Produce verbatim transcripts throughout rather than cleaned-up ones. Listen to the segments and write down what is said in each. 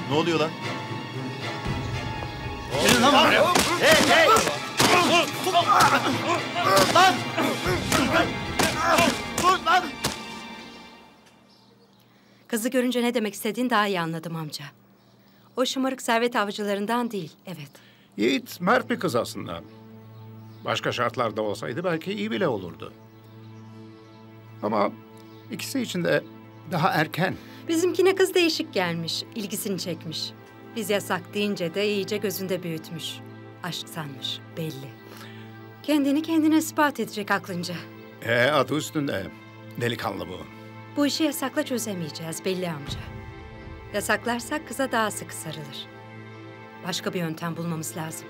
Ne oluyor lan? Gelin lan buraya. Hey hey. Lan. Dur lan. Kızı görünce ne demek istediğini daha iyi anladım amca. O şımarık servet avcılarından değil, evet. Yiğit mert bir kız aslında. Başka şartlarda olsaydı belki iyi bile olurdu. Ama ikisi için de daha erken. Bizimkine kız değişik gelmiş, ilgisini çekmiş. Biz yasak deyince de iyice gözünde büyütmüş. Aşk sanmış, belli. Kendini kendine ispat edecek aklınca. E, adı üstünde. Delikanlı bu. Bu işi yasakla çözemeyeceğiz belli amca. Yasaklarsak kıza daha sık sarılır. Başka bir yöntem bulmamız lazım.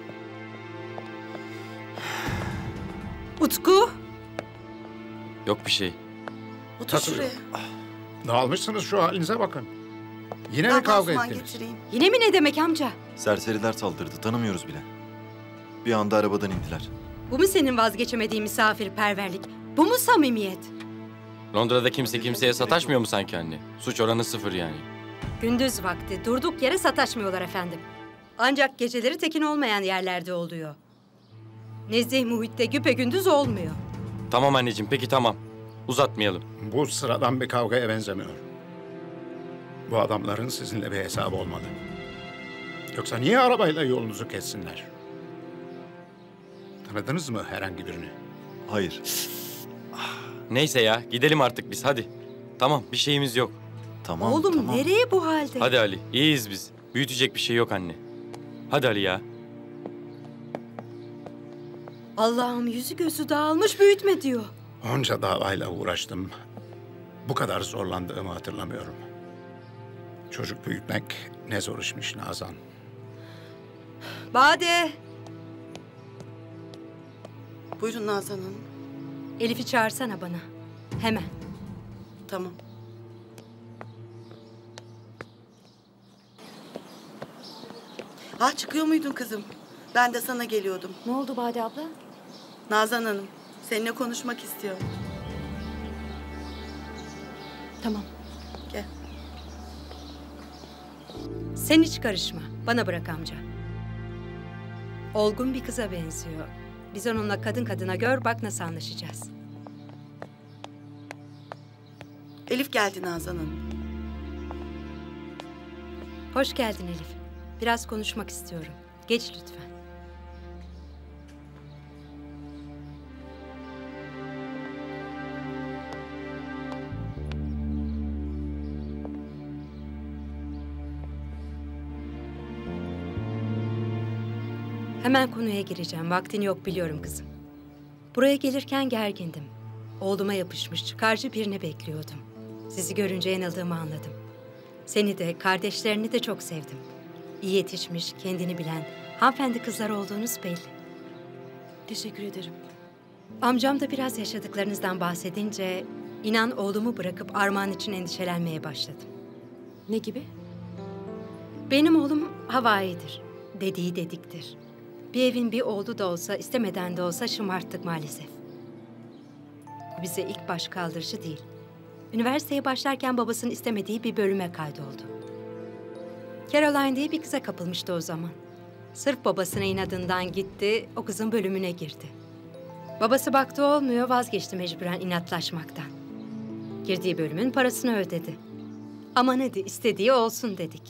Utku! Yok bir şey. Otur şuraya. Dağılmışsınız, şu halinize bakın. Yine mi Ben kavga pansuman ettiniz? getireyim. Yine mi ne demek amca? Serseriler saldırdı. Tanımıyoruz bile. Bir anda arabadan indiler. Bu mu senin vazgeçemediğin misafirperverlik? Bu mu samimiyet? Londra'da kimse kimseye sataşmıyor mu sanki anne? Suç oranı sıfır yani. Gündüz vakti durduk yere sataşmıyorlar efendim. Ancak geceleri tekin olmayan yerlerde oluyor. Nezih muhitte güpegündüz olmuyor. Tamam anneciğim, peki tamam. Uzatmayalım. Bu sıradan bir kavgaya benzemiyor. Bu adamların sizinle bir hesabı olmalı. Yoksa niye arabayla yolunuzu kessinler? Tanıdınız mı herhangi birini? Hayır. Neyse ya, gidelim artık biz hadi. Tamam, bir şeyimiz yok. Tamam, Oğlum tamam. nereye bu halde? Hadi Ali, iyiyiz biz. Büyütecek bir şey yok anne. Hadi Ali ya. Allah'ım yüzü gözü dağılmış büyütme diyor. Onca davayla uğraştım. Bu kadar zorlandığımı hatırlamıyorum. Çocuk büyütmek ne zor işmiş Nazan. Bade! Buyurun Nazan Hanım. Elif'i çağırsana bana. Hemen. Tamam. Ha çıkıyor muydun kızım? Ben de sana geliyordum. Ne oldu Bade abla? Nazan Hanım, seninle konuşmak istiyor. Tamam. Gel. Sen hiç karışma. Bana bırak amca. Olgun bir kıza benziyor. Biz onunla kadın kadına gör bak nasıl anlaşacağız. Elif geldi Nazan Hanım. Hoş geldin Elif. Biraz konuşmak istiyorum. Geç lütfen. Hemen konuya gireceğim. Vaktin yok biliyorum kızım. Buraya gelirken gergindim. Oğluma yapışmış çıkarcı birini bekliyordum. Sizi görünce yanıldığımı anladım. Seni de, kardeşlerini de çok sevdim. İyi yetişmiş, kendini bilen, hanımefendi kızlar olduğunuz belli. Teşekkür ederim. Amcam da biraz yaşadıklarınızdan bahsedince, inan oğlumu bırakıp Armağan için endişelenmeye başladım. Ne gibi? Benim oğlum havaidir. Dediği dediktir. Bir evin bir oğlu da olsa, istemeden de olsa şımarttık maalesef. Bu bize ilk baş kaldırıcı değil. Üniversiteye başlarken babasının istemediği bir bölüme kaydoldu. Caroline diye bir kıza kapılmıştı o zaman. Sırf babasına inadından gitti, o kızın bölümüne girdi. Babası baktı olmuyor, vazgeçti mecburen inatlaşmaktan. Girdiği bölümün parasını ödedi. Aman hadi istediği olsun dedik.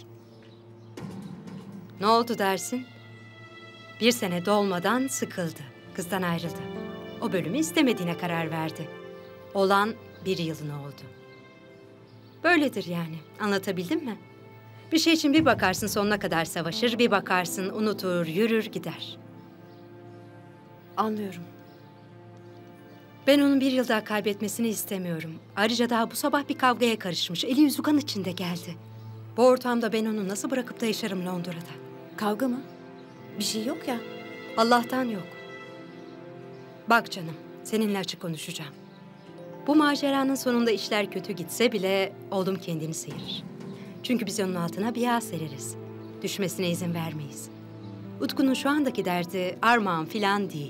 Ne oldu dersin? Bir sene dolmadan sıkıldı, kızdan ayrıldı. O bölümü istemediğine karar verdi. Olan bir yılını oldu. Böyledir yani, anlatabildim mi? Bir şey için bir bakarsın sonuna kadar savaşır, bir bakarsın unutur, yürür gider. Anlıyorum. Ben onun bir yıl daha kaybetmesini istemiyorum. Ayrıca daha bu sabah bir kavgaya karışmış, eli yüzü kan içinde geldi. Bu ortamda ben onu nasıl bırakıp da yaşarım Londra'da? Kavga mı? Bir şey yok ya. Allah'tan yok. Bak canım, seninle açık konuşacağım. Bu maceranın sonunda işler kötü gitse bile oğlum kendini sıyırır. Çünkü biz onun altına bir yağ sereriz. Düşmesine izin vermeyiz. Utku'nun şu andaki derdi Armağan filan değil.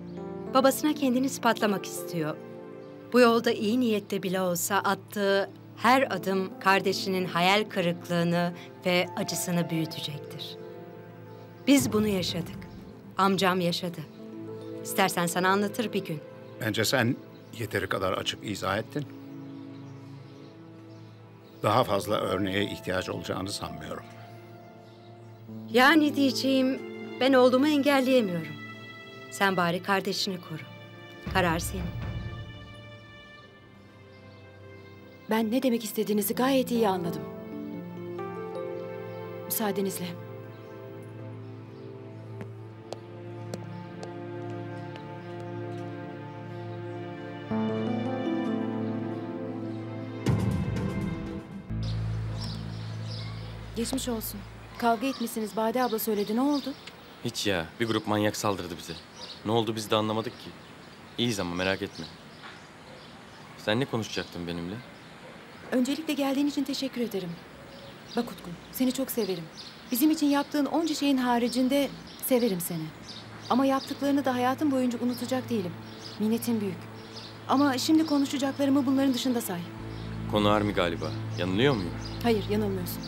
Babasına kendini ispatlamak istiyor. Bu yolda iyi niyette bile olsa attığı Her adım kardeşinin hayal kırıklığını ve acısını büyütecektir. Biz bunu yaşadık. Amcam yaşadı. İstersen sana anlatır bir gün. Bence sen yeteri kadar açık izah ettin. Daha fazla örneğe ihtiyaç olacağını sanmıyorum. Yani diyeceğim, ben oğlumu engelleyemiyorum. Sen bari kardeşini koru. Karar senin. Ben ne demek istediğinizi gayet iyi anladım. Müsaadenizle. Geçmiş olsun. Kavga etmişsiniz. Bade abla söyledi. Ne oldu? Hiç ya. Bir grup manyak saldırdı bize. Ne oldu biz de anlamadık ki. İyiyiz ama merak etme. Sen ne konuşacaktın benimle? Öncelikle geldiğin için teşekkür ederim. Bak Utku, seni çok severim. Bizim için yaptığın onca şeyin haricinde severim seni. Ama yaptıklarını da hayatım boyunca unutacak değilim. Minnetin büyük. Ama şimdi konuşacaklarımı bunların dışında say. Konu Armi galiba. Yanılıyor muyum? Hayır, yanılmıyorsun.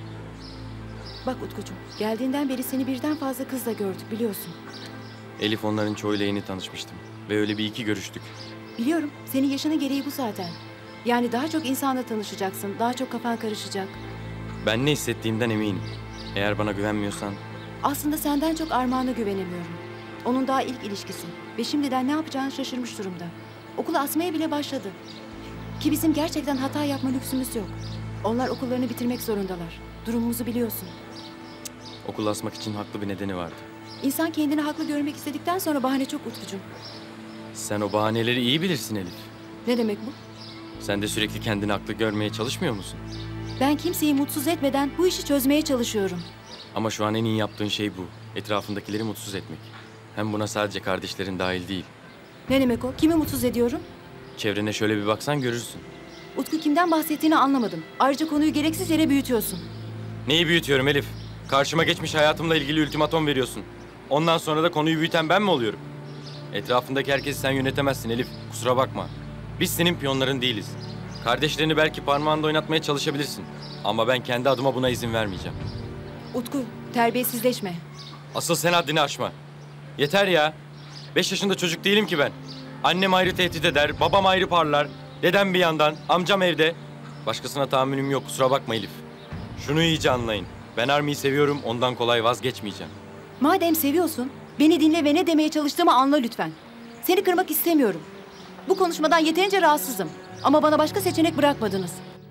Bak Utkucuğum, geldiğinden beri seni birden fazla kızla gördük biliyorsun. Elif onların çoğuyla yeni tanışmıştım. Ve öyle bir iki görüştük. Biliyorum, senin yaşının gereği bu zaten. Yani daha çok insanla tanışacaksın, daha çok kafan karışacak. Ben ne hissettiğimden eminim. Eğer bana güvenmiyorsan... Aslında senden çok Armağan'a güvenemiyorum. Onun daha ilk ilişkisi ve şimdiden ne yapacağını şaşırmış durumda. Okulu asmaya bile başladı. Ki bizim gerçekten hata yapma lüksümüz yok. Onlar okullarını bitirmek zorundalar. Durumumuzu biliyorsun. Okul asmak için haklı bir nedeni vardı. İnsan kendini haklı görmek istedikten sonra bahane çok Utkucuğum. Sen o bahaneleri iyi bilirsin Elif. Ne demek bu? Sen de sürekli kendini haklı görmeye çalışmıyor musun? Ben kimseyi mutsuz etmeden bu işi çözmeye çalışıyorum. Ama şu an en iyi yaptığın şey bu. Etrafındakileri mutsuz etmek. Hem buna sadece kardeşlerin dahil değil. Ne demek o? Kimi mutsuz ediyorum? Çevrene şöyle bir baksan görürsün. Utku kimden bahsettiğini anlamadım. Ayrıca konuyu gereksiz yere büyütüyorsun. Neyi büyütüyorum Elif? Karşıma geçmiş hayatımla ilgili ultimatom veriyorsun. Ondan sonra da konuyu büyüten ben mi oluyorum? Etrafındaki herkesi sen yönetemezsin Elif. Kusura bakma. Biz senin piyonların değiliz. Kardeşlerini belki parmağında oynatmaya çalışabilirsin. Ama ben kendi adıma buna izin vermeyeceğim. Utku, terbiyesizleşme. Asıl sen haddini aşma. Yeter ya. Beş yaşında çocuk değilim ki ben. Annem ayrı tehdit eder, babam ayrı parlar. Dedem bir yandan, amcam evde. Başkasına tahammülüm yok, kusura bakma Elif. Şunu iyice anlayın. Ben Armi'yi seviyorum, ondan kolay vazgeçmeyeceğim. Madem seviyorsun, beni dinle ve ne demeye çalıştığımı anla lütfen. Seni kırmak istemiyorum. Bu konuşmadan yeterince rahatsızım. Ama bana başka seçenek bırakmadınız.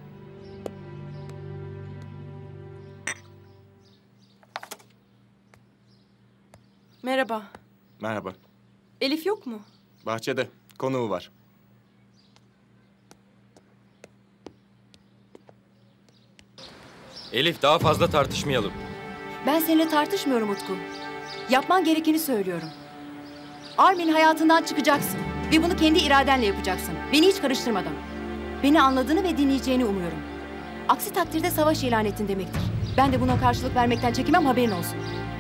Merhaba. Merhaba. Elif yok mu? Bahçede. Konuğu var. Elif, daha fazla tartışmayalım. Ben seninle tartışmıyorum Utku. Yapman gerekeni söylüyorum. Armin'in hayatından çıkacaksın. Ve bunu kendi iradenle yapacaksın. Beni hiç karıştırmadan. Beni anladığını ve dinleyeceğini umuyorum. Aksi takdirde savaş ilan ettin demektir. Ben de buna karşılık vermekten çekinmem, haberin olsun.